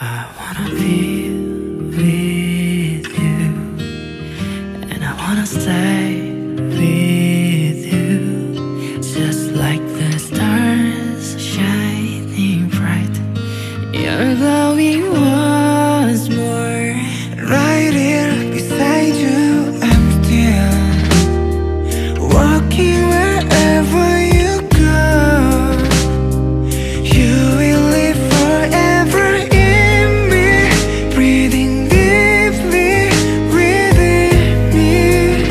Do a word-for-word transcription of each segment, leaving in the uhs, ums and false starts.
I wanna be with you, and I wanna stay with you, just like the stars shining bright. You're glowing once more. Right here beside you, I'm still walking wherever you go. You will live forever in me, breathing deeply within me.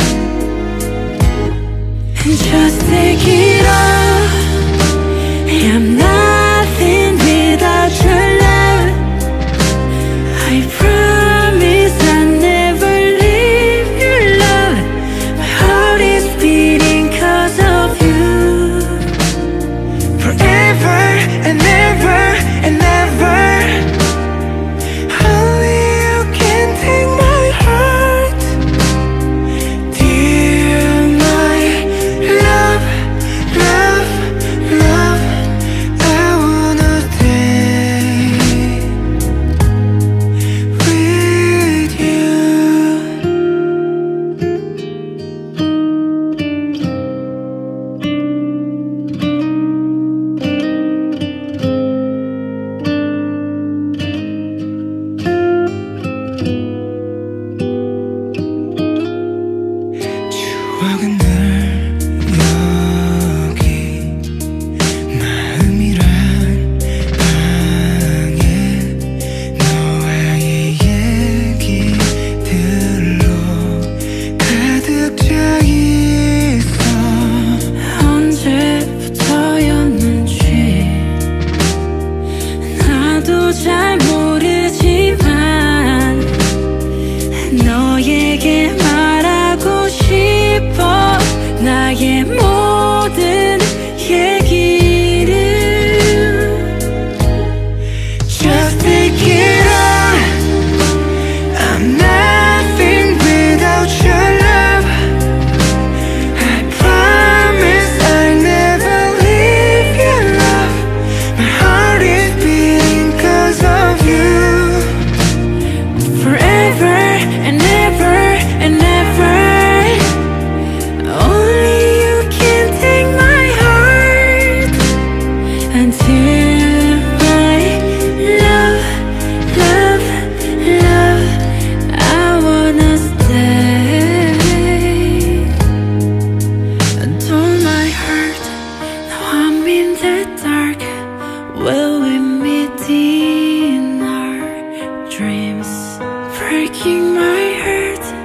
And just take it all. I'm nothing without your love. I promise I'll never leave your love. My heart is beating 'cause of you. Forever and ever and ever. Only you can take my heart. Dear my love, love, love, I wanna stay with you. 추억은 늘 여기, 마음이란 방에 너와의 얘기들로 가득 차 있어. 언제부터였는지 나도 잘 모르지만 너에게 말하고 싶어. 나의 모든 얘기를. Just take it all. I'm nothing without your love. I promise I'll never leave your love. My heart is beating 'cause of you. Forever and ever and ever. Only you can take my heart. Until my love, love, love, I wanna stay. Adore my heart. Now I'm in the dark. Will we meet in our dreams? Breaking my heart.